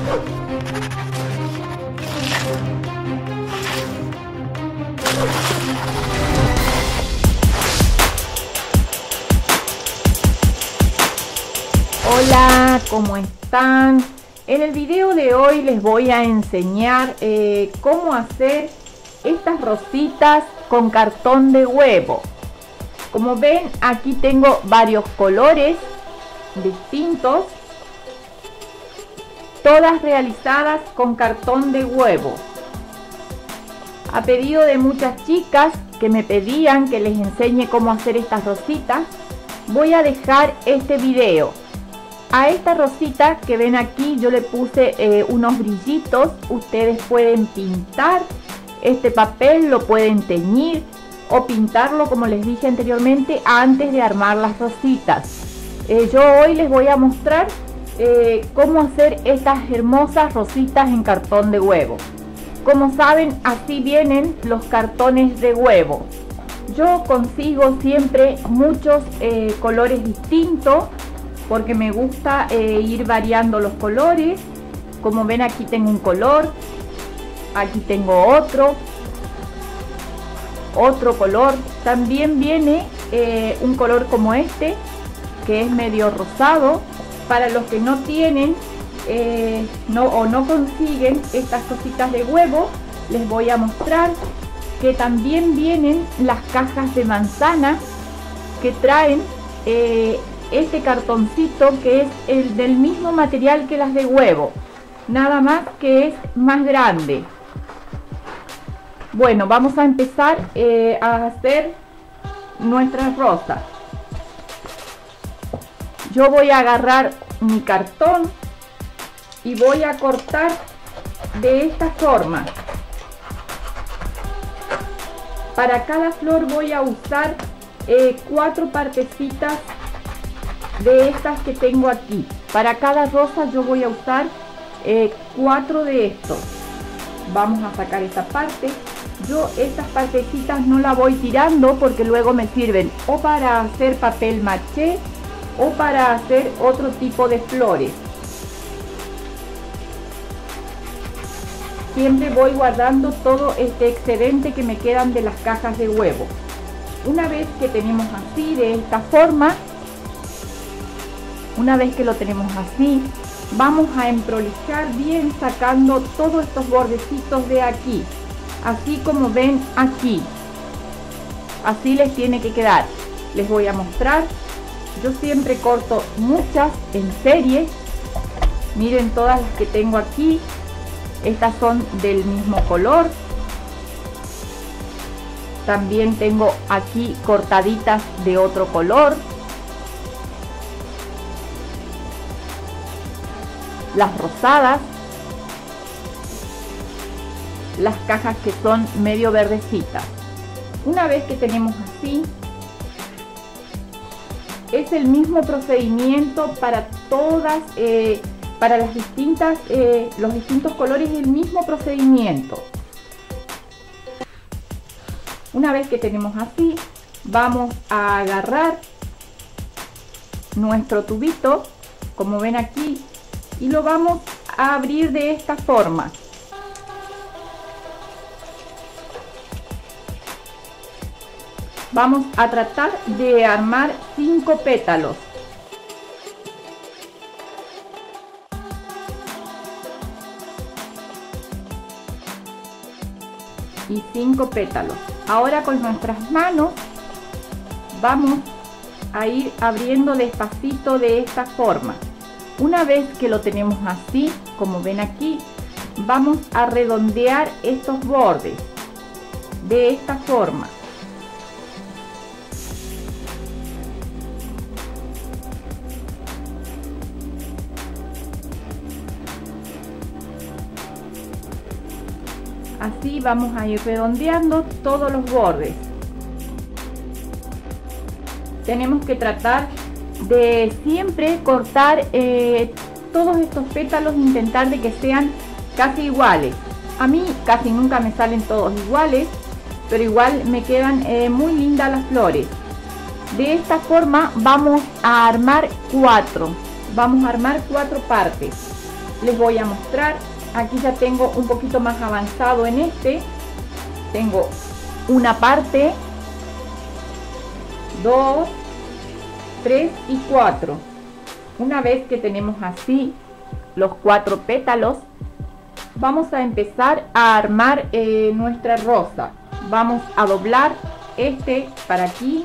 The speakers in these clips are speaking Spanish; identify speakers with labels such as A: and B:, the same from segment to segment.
A: Hola, ¿cómo están? En el video de hoy les voy a enseñar cómo hacer estas rositas con cartón de huevo. Como ven, aquí tengo varios colores distintos, todas realizadas con cartón de huevo. A pedido de muchas chicas que me pedían que les enseñe cómo hacer estas rositas, voy a dejar este video. A esta rosita que ven aquí yo le puse unos brillitos. Ustedes pueden pintar este papel, lo pueden teñir o pintarlo como les dije anteriormente antes de armar las rositas. Yo hoy les voy a mostrar cómo hacer estas hermosas rositas en cartón de huevo. Como saben, así vienen los cartones de huevo. Yo consigo siempre muchos colores distintos, porque me gusta ir variando los colores. Como ven, aquí tengo un color, aquí tengo otro color. También viene un color como este, que es medio rosado. Para los que no tienen no consiguen estas cositas de huevo, les voy a mostrar que también vienen las cajas de manzana que traen este cartoncito, que es el del mismo material que las de huevo, nada más que es más grande. Bueno, vamos a empezar a hacer nuestras rosas. Yo voy a agarrar mi cartón y voy a cortar de esta forma. Para cada flor voy a usar 4 partecitas de estas que tengo aquí. Para cada rosa yo voy a usar 4 de estos. Vamos a sacar esta parte. Yo estas partecitas no la voy tirando porque luego me sirven o para hacer papel maché o para hacer otro tipo de flores. Siempre voy guardando todo este excedente que me quedan de las cajas de huevo. Una vez que tenemos así, de esta forma, una vez que lo tenemos así, vamos a emprolijar bien sacando todos estos bordecitos de aquí, así como ven aquí. Así les tiene que quedar. Les voy a mostrar. Yo siempre corto muchas en serie. Miren todas las que tengo aquí. Estas son del mismo color. También tengo aquí cortaditas de otro color. Las rosadas, las cajas que son medio verdecitas. Una vez que tenemos así, es el mismo procedimiento para todas, para las distintas, los distintos colores, el mismo procedimiento. Una vez que tenemos así, vamos a agarrar nuestro tubito, como ven aquí, y lo vamos a abrir de esta forma. Vamos a tratar de armar 5 pétalos. Y 5 pétalos. Ahora con nuestras manos vamos a ir abriendo despacito de esta forma. Una vez que lo tenemos así, como ven aquí, vamos a redondear estos bordes de esta forma. Así vamos a ir redondeando todos los bordes. Tenemos que tratar de siempre cortar todos estos pétalos, intentar de que sean casi iguales. A mí casi nunca me salen todos iguales, pero igual me quedan muy lindas las flores. De esta forma vamos a armar 4. Vamos a armar 4 partes. les voy a mostrar. Aquí ya tengo un poquito más avanzado en este. Tengo una parte, 2, 3 y 4. Una vez que tenemos así los 4 pétalos, vamos a empezar a armar nuestra rosa. Vamos a doblar este para aquí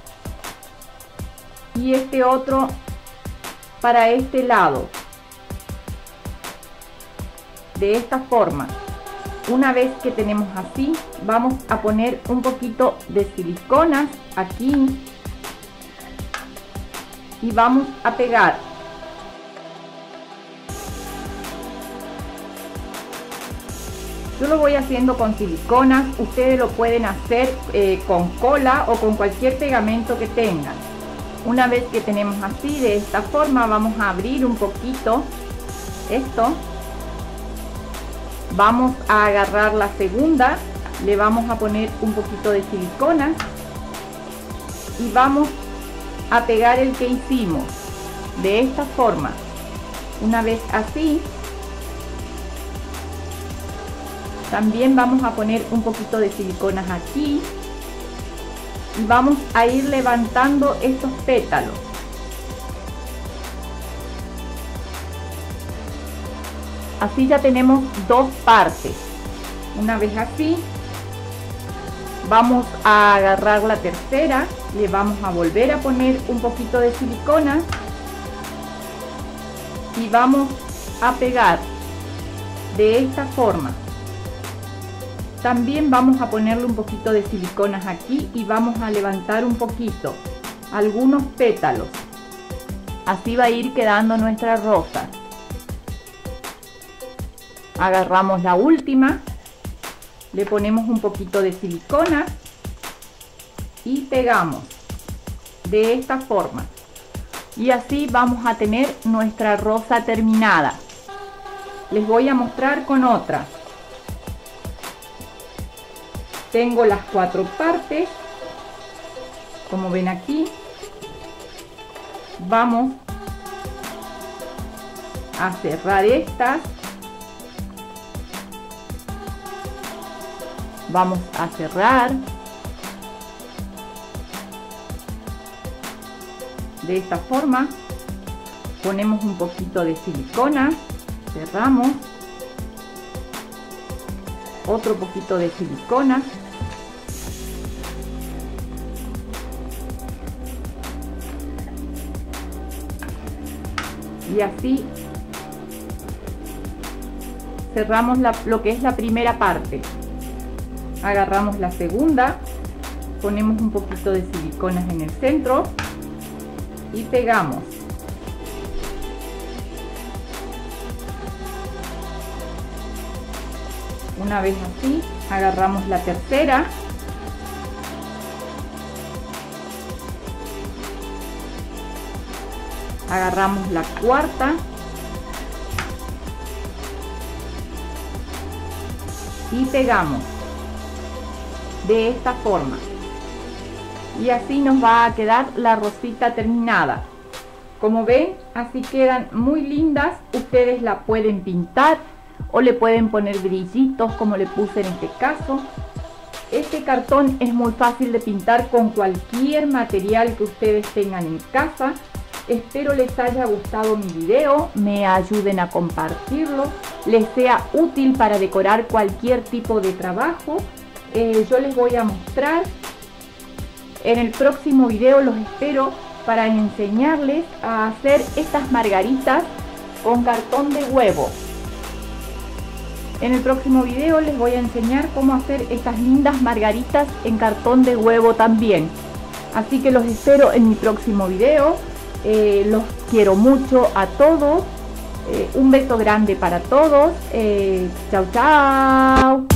A: y este otro para este lado, de esta forma. Una vez que tenemos así, vamos a poner un poquito de silicona aquí y vamos a pegar. Yo lo voy haciendo con silicona, ustedes lo pueden hacer con cola o con cualquier pegamento que tengan. Una vez que tenemos así, de esta forma, vamos a abrir un poquito esto. Vamos a agarrar la segunda, le vamos a poner un poquito de silicona y vamos a pegar el que hicimos de esta forma. Una vez así, también vamos a poner un poquito de silicona aquí y vamos a ir levantando estos pétalos. Así ya tenemos 2 partes. Una vez así, vamos a agarrar la tercera, le vamos a volver a poner un poquito de silicona y vamos a pegar de esta forma. También vamos a ponerle un poquito de silicona aquí y vamos a levantar un poquito algunos pétalos. Así va a ir quedando nuestra rosa. Agarramos la última, le ponemos un poquito de silicona y pegamos de esta forma. Y así vamos a tener nuestra rosa terminada. Les voy a mostrar con otra. Tengo las 4 partes, como ven aquí. Vamos a cerrar estas. Vamos a cerrar de esta forma. Ponemos un poquito de silicona, cerramos, otro poquito de silicona, y así cerramos lo que es la primera parte. Agarramos la segunda, ponemos un poquito de silicona en el centro y pegamos. Una vez así, agarramos la tercera, agarramos la cuarta y pegamos de esta forma, y así nos va a quedar la rosita terminada. Como ven, así quedan muy lindas. Ustedes la pueden pintar o le pueden poner brillitos como le puse en este caso. Este cartón es muy fácil de pintar con cualquier material que ustedes tengan en casa. Espero les haya gustado mi video, me ayuden a compartirlo, les sea útil para decorar cualquier tipo de trabajo. Yo les voy a mostrar en el próximo video, los espero para enseñarles a hacer estas margaritas con cartón de huevo. En el próximo video les voy a enseñar cómo hacer estas lindas margaritas en cartón de huevo también. Así que los espero en mi próximo video. Los quiero mucho a todos. Un beso grande para todos. Chau, chau.